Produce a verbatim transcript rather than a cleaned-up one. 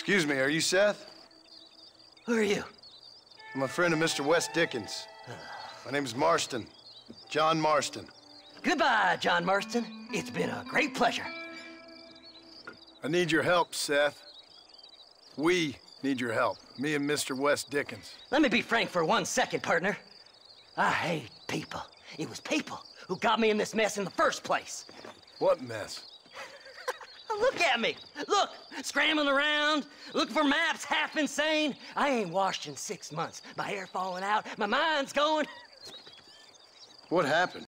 Excuse me, are you Seth? Who are you? I'm a friend of Mister West Dickens. My name's Marston. John Marston. Goodbye, John Marston. It's been a great pleasure. I need your help, Seth. We need your help. Me and Mister West Dickens. Let me be frank for one second, partner. I hate people. It was people who got me in this mess in the first place. What mess? Look at me. Look, scrambling around, looking for maps, half insane. I ain't washed in six months. My hair falling out, my mind's going. What happened?